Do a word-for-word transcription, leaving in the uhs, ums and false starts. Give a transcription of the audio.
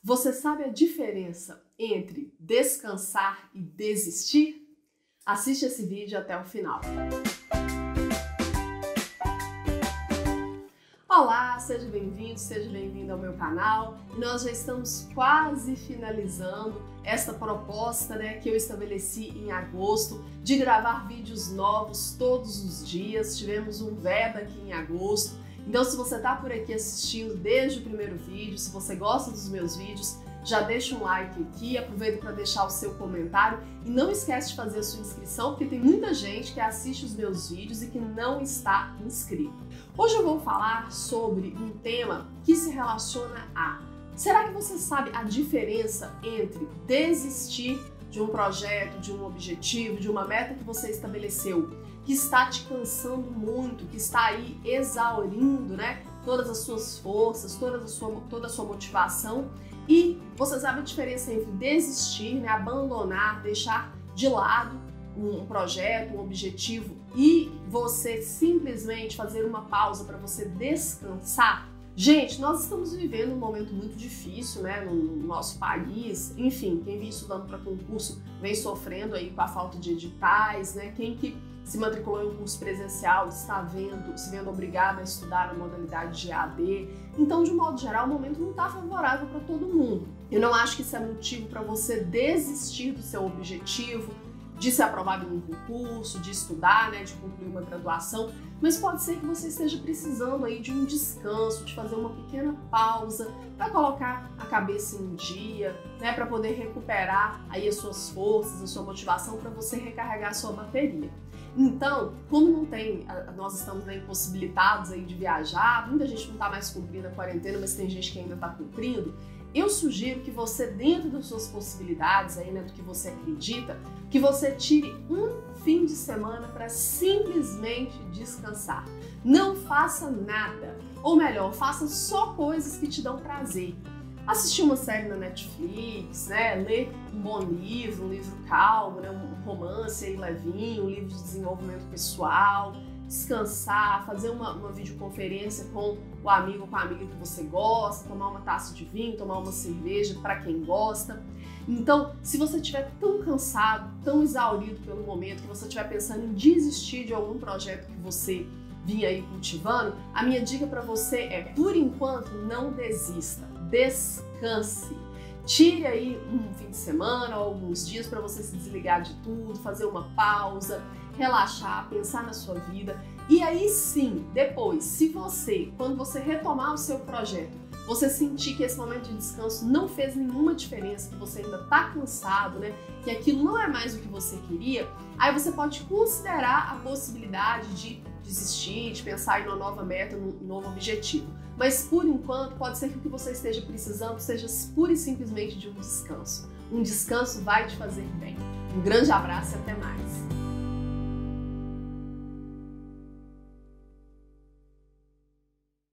Você sabe a diferença entre descansar e desistir? Assiste esse vídeo até o final. Olá, seja bem-vindo, seja bem-vindo ao meu canal. Nós já estamos quase finalizando esta proposta, né, que eu estabeleci em agosto de gravar vídeos novos todos os dias. Tivemos um Veda aqui em agosto. Então, se você está por aqui assistindo desde o primeiro vídeo, se você gosta dos meus vídeos, já deixa um like aqui, aproveita para deixar o seu comentário e não esquece de fazer a sua inscrição, porque tem muita gente que assiste os meus vídeos e que não está inscrito. Hoje eu vou falar sobre um tema que se relaciona a: será que você sabe a diferença entre desistir de um projeto, de um objetivo, de uma meta que você estabeleceu, que está te cansando muito, que está aí exaurindo, né, todas as suas forças, toda a sua, toda a sua motivação, e você sabe a diferença entre desistir, né, abandonar, deixar de lado um projeto, um objetivo e você simplesmente fazer uma pausa para você descansar? Gente, nós estamos vivendo um momento muito difícil, né, no nosso país. Enfim, quem vem estudando para concurso vem sofrendo aí com a falta de editais, né? Quem que se matriculou em um curso presencial está vendo, se vendo obrigado a estudar na modalidade de E A D. Então, de um modo geral, o momento não está favorável para todo mundo. Eu não acho que isso é motivo para você desistir do seu objetivo, de ser aprovado em um concurso, de estudar, né, de concluir uma graduação, mas pode ser que você esteja precisando aí de um descanso, de fazer uma pequena pausa para colocar a cabeça em dia, né, para poder recuperar aí as suas forças, a sua motivação, para você recarregar a sua bateria. Então, como não tem, nós estamos, né, impossibilitados aí de viajar, muita gente não está mais cumprindo a quarentena, mas tem gente que ainda está cumprindo. Eu sugiro que você, dentro das suas possibilidades, aí, né, do que você acredita, que você tire um fim de semana para simplesmente descansar. Não faça nada, ou melhor, faça só coisas que te dão prazer. Assistir uma série na Netflix, né, ler um bom livro, um livro calmo, né, um romance aí levinho, um livro de desenvolvimento pessoal, descansar, fazer uma, uma videoconferência com o amigo ou com a amiga que você gosta, tomar uma taça de vinho, tomar uma cerveja para quem gosta. Então, se você estiver tão cansado, tão exaurido pelo momento, que você estiver pensando em desistir de algum projeto que você vinha aí cultivando, a minha dica para você é, por enquanto, não desista, descanse. Tire aí um fim de semana ou alguns dias para você se desligar de tudo, fazer uma pausa, relaxar, pensar na sua vida. E aí sim, depois, se você, quando você retomar o seu projeto, você sentir que esse momento de descanso não fez nenhuma diferença, que você ainda está cansado, né, que aquilo não é mais o que você queria, aí você pode considerar a possibilidade de desistir, de pensar em uma nova meta, num novo objetivo. Mas por enquanto, pode ser que o que você esteja precisando seja pura e simplesmente de um descanso. Um descanso vai te fazer bem. Um grande abraço e até mais!